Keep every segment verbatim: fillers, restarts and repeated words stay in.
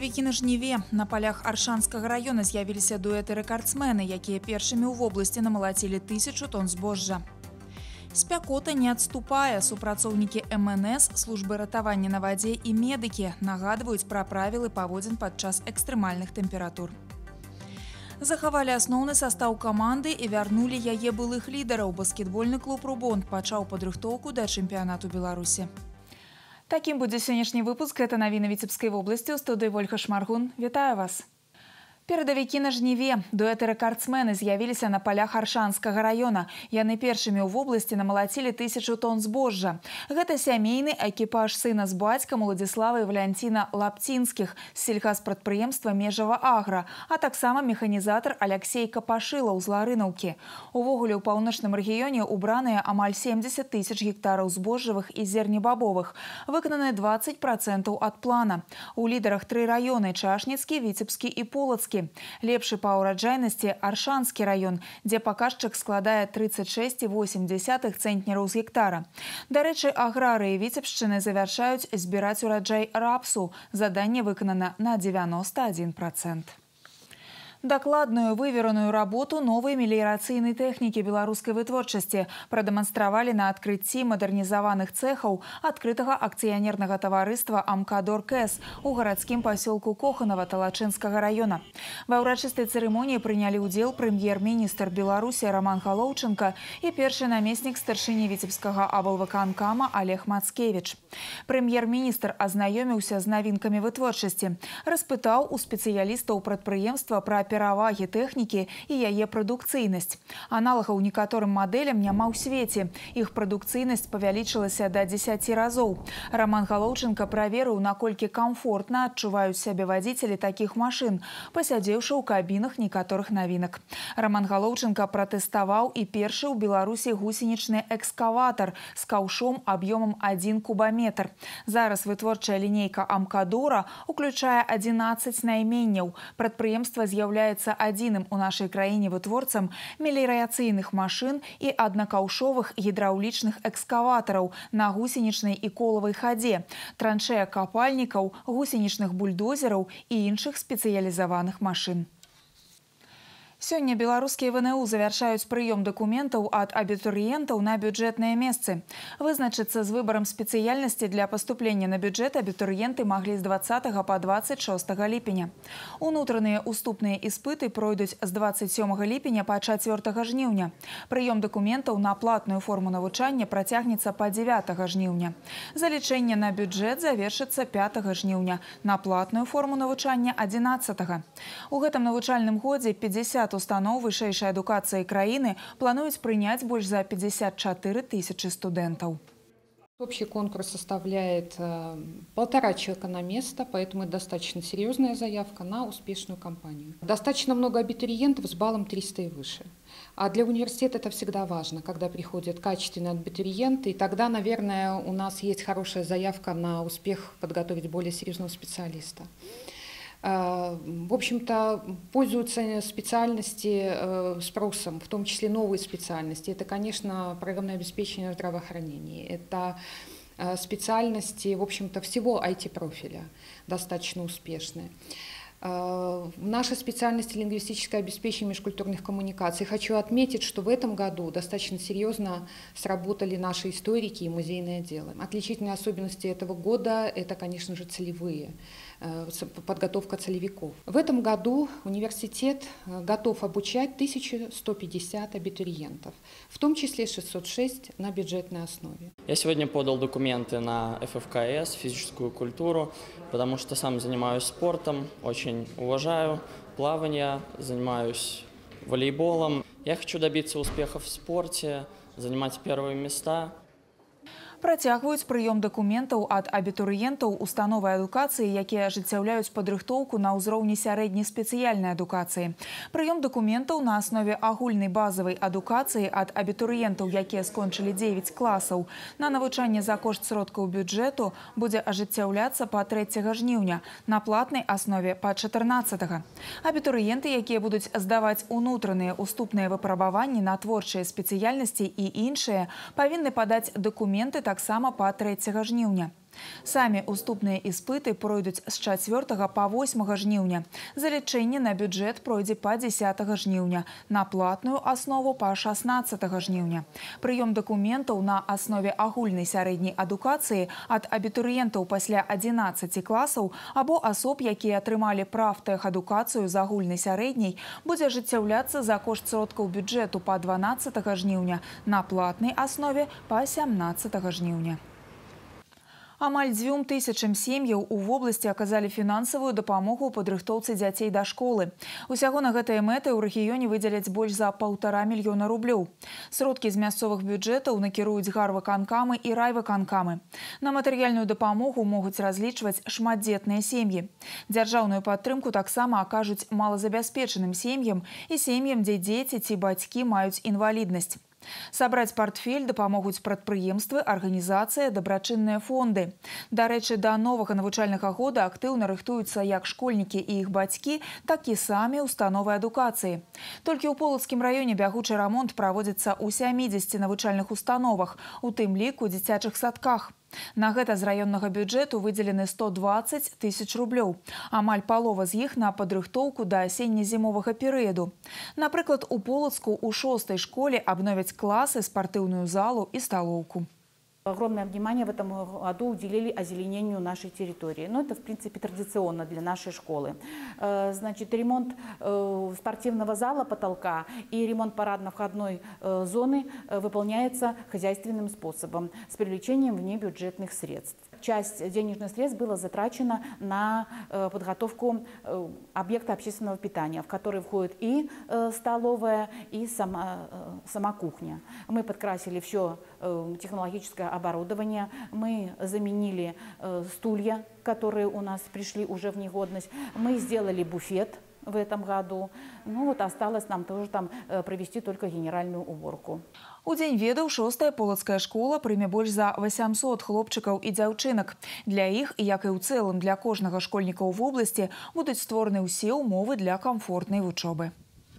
Перадавікі на жніве. На полях Аршанскага района з'явіліся дуэты-рэкардсмены, якія першымі ў вобласці намалацілі тысячу тонн збожжа. Спякота не адступае. Супрацоўнікі эм эн эс, службы ратавання на вадзе і медыкі нагадваюць пра правілы паводзін падчас экстрэмальных тэмператур. Захавалі асноўны састаў каманды і вярнулі яе былых лідараў. Баскетбольны клуб «Рубон» пачаў падрыхтоўку да чэмпіянату Беларусі. Такім будзе сённяшні выпуск. Это навіны Віцебскай вобласці. У студыі Вольга Шмаргун. Вітаю вас. Перадавікі на жніве. Дуэты-рэкардсмены з'явіліся на полях Аршанскага района. Яны першымі ў вобласці намалацілі тысячу тонн збожжа. Гэта сямейны экіпаж сына з бацькам Уладзіслава і Валянціна Лапцінскіх з сельхазпрадпрыемства «Межава Агра», а таксама механізатар Аляксей Капашылаў з Ларынаўкі. Увогуле ў паўночным рэгіёне убраныя амаль семдзесят тысяч гектараў збожжавых і зернебабовых. Выкананы дваццаць працэнтаў ад плана. У лідарах тры раёны – Чашніцкі, Віцебскі і Полацкі. Лепшы па ўраджайнасці Аршанскі раён, дзе паказчык складае трыццаць шэсць і восем дзесятых цэнтнераў з гектара. Дарэчы, аграрыі Віцебшчыны завяршаюць збіраць ураджай рапсу. Заданне выканана на дзевяноста адзін працэнт. Дакладную вывераную работу новай меліярацыйнай тэхнікі беларускай вытворчасці прадэманстравалі на адкрыцці мадэрнізаваных цэхаў адкрытага акцыянернага таварыства «Амкадор Кэс» у гарадскім пасёлку Коханава Талачынскага района. Ва ўрачыстай цырымоніі прынялі ўдзел прэм'ер-міністр Беларусі Роман Галоўчынка і першы намеснік старшыні Віцебскага аблвыканкама Олег Мацкевіч. Прэм'ер-міністр азнаёміўся з навінкамі вытворчасці, распытаў у спецыялістаў прадпрыемства пра перавагі тэхнікі і яе прадукцыйнасць. Аналагаў некаторым мадэлям няма ў свеце. Іх прадукцыйнасць павялічылася да дзесяці разоў. Роман Галоўчынка праверыў, наколькі камфортна адчуваюць сябе вадзіцелі такіх машын, пасядзеўшы ў кабінах некаторых навінак. Роман Галоўчынка пратэставаў і першы ў Беларусі гусенічны экскаватар з каўшом аб'ёмам адзін кубаметр. Зараз вытворчая лінейка «Амкадора» уключае адзінаццаць найменняў. Прадпрыемства з'яўляецца адзіным у нашай краіне вытворцам меліярацыйных машын і аднакаўшовых гідраўлічных экскаватараў на гусенічнай і колавай хадзе, траншея капальнікаў, гусенічных бульдозераў і іншых спецыялізаваных машын. Сёння беларускія вэ эн у завяршаюць прыём дакументаў ад абітурыентаў на бюджэтныя месцы. Вызначыцца з выбарам спецыяльнасці для паступлення на бюджэт абітурыенты маглі з дваццатага па дваццаць шостага ліпеня. Унутраныя уступныя іспыты пройдуць з дваццаць сёмага ліпеня па чацвёртага жніўня. Прыём дакументаў на платную форму навучання працягнецца па дзявятага жніўня. Залічэнне на бюджэт завершыцца пятага жніўня, на платную форму навучання адзінаццатага. У гэтым навучальным годзе пятьдесят устаноў вышэйшай адукацыі краіны плануюць прыняць больш за пятьдесят четыре тысячи студентов. Общий конкурс составляет э, полтора человека на место, поэтому это достаточно серьезная заявка на успешную кампанию. Достаточно много абитуриентов с баллом триста и выше. А для университета это всегда важно, когда приходят качественные абитуриенты, и тогда, наверное, у нас есть хорошая заявка на успех подготовить более серьезного специалиста. В общем-то, пользуются специальности спросом, в том числе новые специальности. Это, конечно, программное обеспечение в здравоохранении. Это специальности, в общем-то, всего ай ти-профиля, достаточно успешные. Наша специальность лингвистическое обеспечение межкультурных коммуникаций. Хочу отметить, что в этом году достаточно серьезно сработали наши историки и музейные отделы. Отличительные особенности этого года – это, конечно же, целевые, подготовка целевиков. В этом году университет готов обучать тысячу сто пятьдесят абитуриентов, в том числе шестьсот шесть на бюджетной основе. Я сегодня подал документы на эф эф ка эс, физическую культуру, потому что сам занимаюсь спортом, очень уважаю плавание, занимаюсь волейболом. Я хочу добиться успехов в спорте, занимать первые места. Працягваюць прыём дакументаў ад абітурыентаў установы адукацыі, якія ажыццяўляюць падрыхтоўку на ўзроўні сярэдняй спецыяльнай адукацыі. Прыём дакументаў на аснове агульнай базавай адукацыі ад абітурыентаў, якія скончылі дзевяць класаў, на навучанне за кошт сродкаў бюджэту будзе ажыццяўляцца па трэцяга жніўня, на платнай аснове па чатырнаццатага. Абітурыенты, якія будуць здаваць унутраныя уступныя выпрабаванні на творчыя спецыяльнасці і іншыя, павінны падаць дакументы таксама па трэцяга жніўня. Самі уступныя іспыты пройдуць з чацвёртага па восьмага жніўня. Залічэнне на бюджэт пройдзе па дзесятага жніўня, на платную аснову па шаснаццатага жніўня. Прыём дакументаў на аснове агульнай сярэдняй адукацыі ад абітурыентаў пасля адзінаццаці класаў або асоб, якія атрымалі прафтэхадукацыю з агульнай сярэдняй, будзе ажыццяўляцца за кошт сродкаў бюджэту па дванаццатага жніўня, на платнай аснове па сямнаццатага жніўня. Амаль дзвюм тысячам сем'яў у вобласці аказалі фінансавую дапамогу ў падрыхтоўцы дзяцей да школы. Усяго на гэтыя мэты ў рэгіёне выдзяляць больш за паўтара мільёна рублёў. Сродкі з мясцовых бюджэтаў накіруюць гарвыканкамы і райвыканкамы. На матэрыяльную дапамогу могуць разлічваць шматдзетныя сем'і. Дзяржаўную падтрымку таксама акажуць малазабяспечаным сем'ям і сем'ям, дзе дзеці ці бацькі маюць інваліднасць. Сабраць партфель дапамогуць прадпрыемствы, арганізацыі, дабрачынныя фонды. Дарэчы, да новага навучальнага года актыўна рыхтуюцца як школьнікі і іх бацькі, так і самі установы адукацыі. Толькі ў Полацкім раёне бягучы рамонт праводзіцца ў сямідзесяці навучальных установах, у тым ліку дзіцячых садках. На гэта з раённага бюджэту выдзелены сто дваццаць тысяч рублёў. Амаль палова з іх на падрыхтоўку да асенне-зімовага перыяду. Напрыклад, у Полацку ў шостай школе абновяць класы, спартыўную залу і сталоўку. Огромное внимание в этом году уделили озеленению нашей территории. Но это, в принципе, традиционно для нашей школы. Значит, ремонт спортивного зала, потолка и ремонт парадно-входной зоны выполняется хозяйственным способом с привлечением внебюджетных средств. Часть денежных средств была затрачена на подготовку объекта общественного питания, в который входит и столовая, и сама, сама кухня. Мы подкрасили все технологическое оборудование, мы заменили стулья, которые у нас пришли уже в негодность, мы сделали буфет в этом году. Ну вот осталось нам тоже там провести только генеральную уборку. У Дзень ведаў шостая полацкая школа прыме больш за васямсот хлопчыкаў і дзяўчынак. Для іх, як і ў цэлым для кожнага школьніка ў вобласці, будуць створаны ўсе ўмовы для камфортнай вучобы.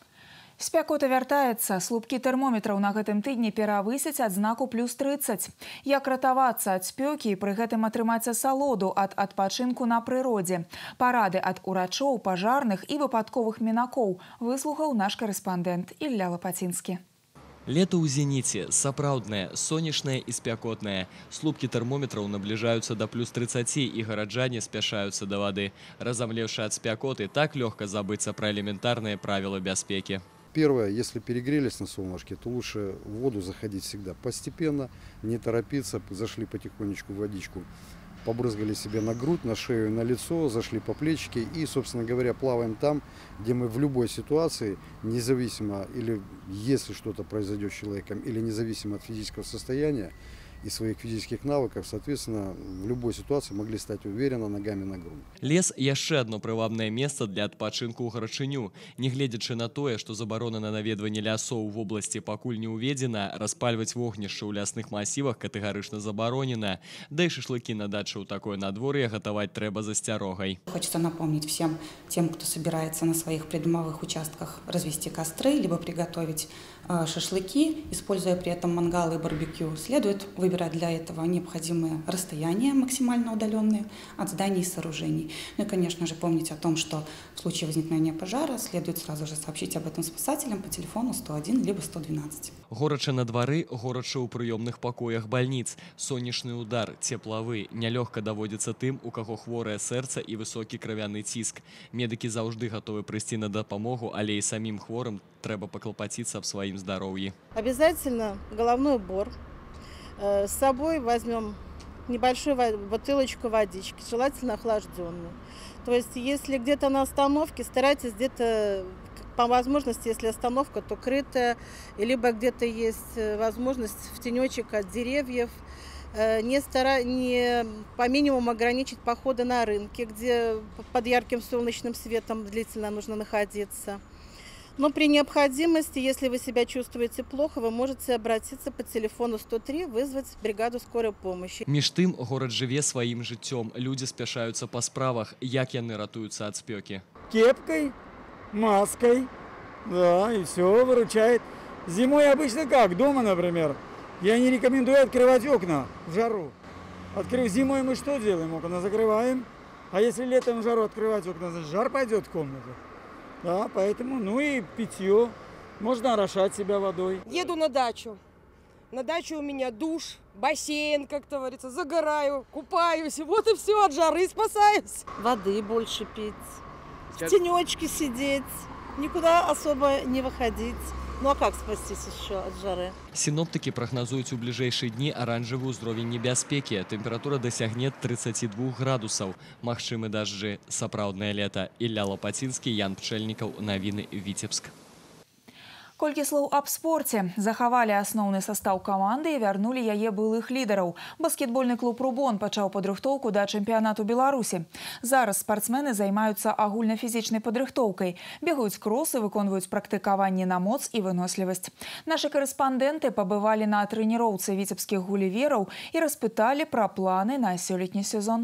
Спякота вяртаецца. Слупкі тэрмометраў на гэтым тыдні перавысяць адзнаку плюс трыццаць. Як ратавацца ад спёкі і пры гэтым атрымаць асалоду ад адпачынку на прыродзе? Парады ад урачоў, пажарных і выпадковых мінакоў выслухаў наш карэспандэнт Ілля Лапацінскі. Лето ў зеніце, сапраўднае, сонечнае і спякотнае. Слупкі тэрмометраў набліжаюцца да плюс трыццаці і гараджане спяшаюцца да вады. Разамлеўшы ад спякоты, так лёгка забыцца пра элементарныя правілы бяспекі. Первое, если перегрелись на солнышке, то лучше в воду заходить всегда постепенно, не торопиться. Зашли потихонечку в водичку, побрызгали себе на грудь, на шею, на лицо, зашли по плечике и, собственно говоря, плаваем там, где мы в любой ситуации, независимо, или если что-то произойдет с человеком, или независимо от физического состояния и своих физических навыков, соответственно, в любой ситуации могли стать уверенно ногами на грунт. Лес – яшчэ одно прывабнае месца для адпачынку ў гарачыню. Нягледзячы на тое, што забарона на наведванне лясоў у вобласці пакуль не ўведзена, распальваць вогнішча ў лясных масівах катэгарычна забаронена. Да і шашлыкі на дачы ў такое надвор'е гатаваць трэба з асцярогай. Хочется напомнить всем тем, кто собирается на своих придомовых участках развести костры, либо приготовить э, шашлыки, используя при этом мангалы и барбекю, следует выбирать для этого необходимые расстояния, максимально удаленные от зданий и сооружений. Ну и, конечно же, помнить о том, что в случае возникновения пожара следует сразу же сообщить об этом спасателям по телефону сто один либо сто двенадцать. Горача на двары, горача ў прыёмных пакоях бальніц. Сонечны удар, цеплавы, нялёгка даводзіцца тым, у каго хворае сэрца і высокі кравяны ціск. Медыкі заўжды гатовы прыйсці на дапамогу, але і самім хворым трэба паклапаціцца аб сваім здароўі. Обязательно головной убор. С собой возьмем небольшую бутылочку водички, желательно охлажденную. То есть, если где-то на остановке, старайтесь где-то, по возможности, если остановка, то крытая, либо где-то есть возможность в тенечек от деревьев. Не, стара... не по минимуму ограничить походы на рынке, где под ярким солнечным светом длительно нужно находиться. Но при необходимости, если вы себя чувствуете плохо, вы можете обратиться по телефону сто три, вызвать бригаду скорой помощи. Між тым, горад жыве сваім жыццём. Людзі спяшаюцца па справах. Як яны ратуюцца ад спёкі? Кепкой, маской, да, и все выручает. Зимой обычно как? Дома, например. Я не рекомендую открывать окна в жару. Открыв зимой мы что делаем? Окна закрываем. А если летом жару открывать окна, значит жар пойдет в комнату. Да, поэтому, ну и питье. Можно орошать себя водой. Еду на дачу. На даче у меня душ, бассейн, как говорится, загораю, купаюсь. Вот и все, от жары спасаюсь. Воды больше пить, в тенечке сидеть, никуда особо не выходить. Ну а как спастись еще от жары? Синоптики прагназуюць у бліжэйшыя дні аранжавы ўзровень небяспекі. Тэмпература дасягне тридцати двух градусаў. Магчымы дажджы. Сапраўднае лета. Ілля Лапацінскі, Ян Пчэльнікаў. Навіны Віцебск. Колькі слоў аб спорце. Захавалі асноўны састаў каманды і вярнулі яе былых лідараў. Баскетбольны клуб «Рубон» пачаў падрыхтоўку да чэмпіянату Беларусі. Зараз спартсмены займаюцца агульнафізічнай падрыхтоўкай. Бегаюць кросы, выконваюць практыкаванні на моц і вынослівасць. Нашы карэспандэнты пабывалі на трэніроўцы віцебскіх гулівераў і распыталі пра планы на сёлетні сезон.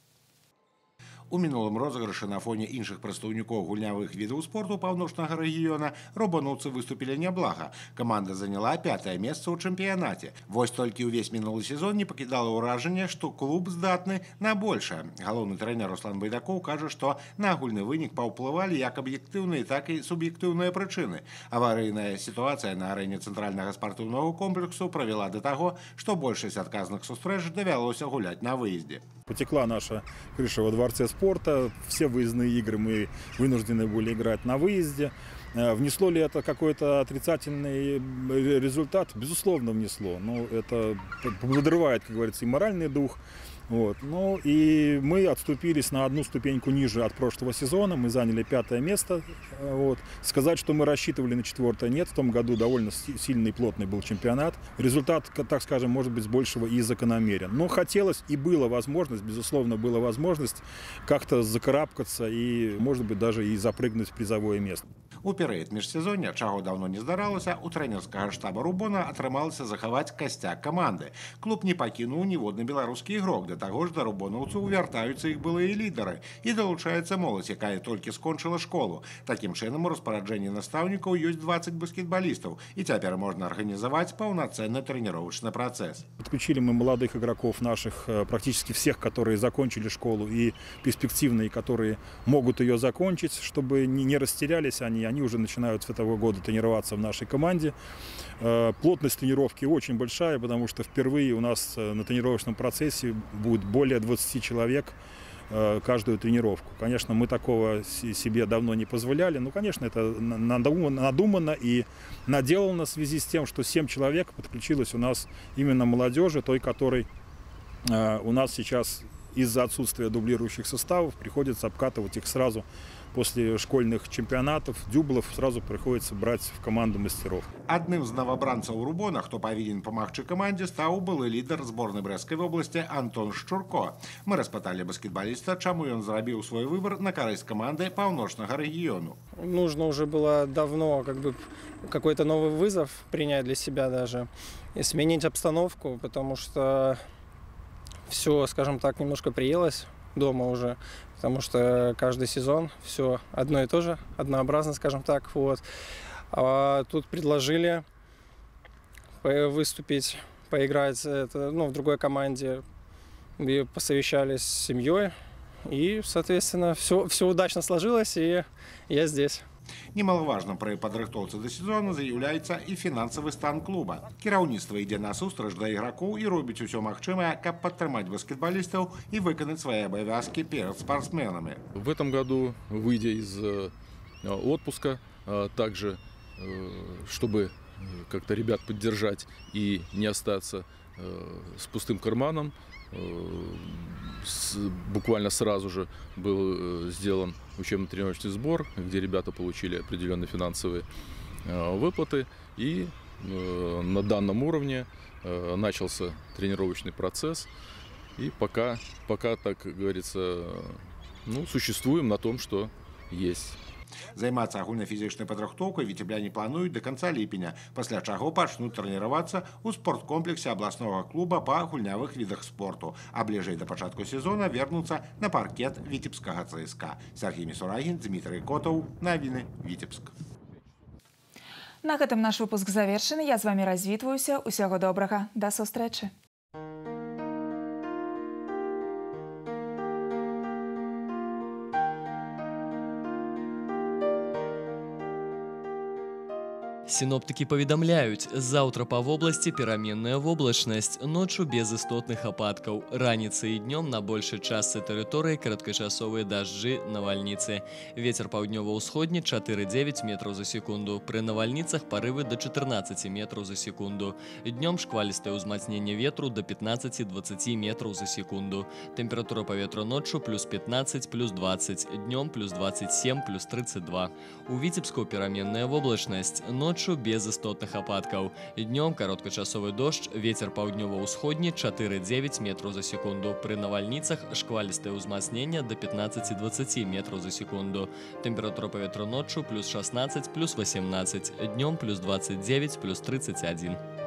У мінулым розыгрышы на фоне іншых прадстаўнікоў гульнявых відаў спорту паўночнага рэгіёна рубанаўцы выступілі няблага. Каманда заняла пятае месца ў чэмпіянаце. Вось толькі ўвесь мінулы сезон не пакідала ўражанне, што клуб здатны на большае. Галоўны трэнер Руслан Байдакоў кажа, што на агульны вынік паўплывалі як аб'ектыўныя, так і суб'ектыўныя прычыны. Аварыйная сітуацыя на арэне цэнтральнага спартыўнага комплексу правяла да таго, што большасць адказных сустрэч давялося гуляць на выездзе. Потекла наша крыша во дворце спорта, все выездные игры мы вынуждены были играть на выезде. Внесло ли это какой-то отрицательный результат? Безусловно, внесло. Но это подрывает, как говорится, и моральный дух. Вот. Ну и мы отступились на одну ступеньку ниже от прошлого сезона. Мы заняли пятое место. Вот. Сказать, что мы рассчитывали на четвертое, нет. В том году довольно сильный и плотный был чемпионат. Результат, так скажем, может быть, с большего и закономерен. Но хотелось и была возможность, безусловно, была возможность как-то закарабкаться и, может быть, даже и запрыгнуть в призовое место. У перыяд міжсезоння, чаго даўно не здаралася, у трэнерскага штаба «Рубона» атрымалася захаваць касцяк каманды. Клуб не пакінуў ніводны беларускі ігрок. Да таго ж да рубонаўцаў вяртаюцца іх былыя лідары. І далучаецца моладзь, якая толькі скончыла школу. Такім чынам, у распараджэнні настаўнікаў ёсць двадцать баскетбалістаў. І цяпер можна арганізаваць паўнацэнны трэніровачны працэс. Подключили мы молодых игроков наших, практически всех, которые закончили школу, и перспективные, которые могут ее закончить, чтобы не растерялись они. Они уже начинают с этого года тренироваться в нашей команде. Плотность тренировки очень большая, потому что впервые у нас на тренировочном процессе будет более двадцати человек каждую тренировку. Конечно, мы такого себе давно не позволяли. Ну, конечно, это надумано и наделано в связи с тем, что семь человек подключилось у нас именно молодежи, той, которой у нас сейчас из-за отсутствия дублирующих составов приходится обкатывать их сразу. После школьных чемпионатов дюблов сразу приходится брать в команду мастеров. Одним з новобранцаў «Рубона», хто павінен памагчы камандзе, стаў былы лідар зборнай Брэсцкай вобласці Антон Шчурко. Мы распыталі баскетболиста, чаму ён зрабіў свой выбор на карысць команды паўночнага рэгіёну. Нужно уже было давно как бы какой-то новый вызов принять для себя даже и сменить обстановку, потому что все, скажем так, немножко приелось дома уже, потому что каждый сезон все одно и то же, однообразно, скажем так. Вот. А тут предложили выступить, поиграть это, ну, в другой команде, и посовещались с семьей, и, соответственно, все, все удачно сложилось, и я здесь. Немалаважным пры падрыхтоўцы да сезону з'яўляецца і фінансавы стан клуба. Кіраўніцтва ідзе насустрач да ігракоў і робіць усё магчымае, каб падтрымаць баскетбалістаў і выканаць свае абавязкі перад спортсменамі. В этом году, выйдя из отпуска, также, чтобы как-то ребят поддержать и не остаться с пустым карманом, буквально сразу же был сделан учебно-тренировочный сбор, где ребята получили определенные финансовые выплаты, и на данном уровне начался тренировочный процесс, и пока, пока, так говорится, ну, существуем на том, что есть. Займацца агульнафізічнай падрыхтоўкай віцебляне плануюць да канца ліпеня, пасля чаго пачнуць трэніравацца ў спорткомплексе абласнога клуба па гульнявых відах спорту, а бліжэй да пачатку сезона вернуцца на паркет віцебскага ЦСКА. Сергей Мисурагин, Дмитрий Котов, Навіны, Віцебск. На гэтым наш выпуск завершаны. Я з вами развітваюся. Усяго добрага. Да сустрэчы. Синоптики поведомляют, завтра по области пераменная воблачность, ночью без істотных опадков. Раніцей и днем на большей части территории короткочасовые дожди, навальницы. Ветер паўднёва-ўсходні четыре девять метров за секунду. При навальницах порывы до четырнадцати метров за секунду. Днем шквалистое узмацнение ветру до пятнадцати двадцати метров за секунду. Температура поветра ночью плюс пятнадцать, плюс двадцать, днем плюс двадцать семь, плюс тридцать два. У Витебску пераменная воблачность, ночью без істотных опадков. Днем короткочасовый дождь, ветер паўднёва-ўсходні четыре девять метров за секунду. При навальницах шквалистое узмацнение до пятнадцати двадцати метров за секунду. Температура поветра ночью плюс шестнадцать, плюс восемнадцать, днем плюс двадцать девять, плюс тридцать один.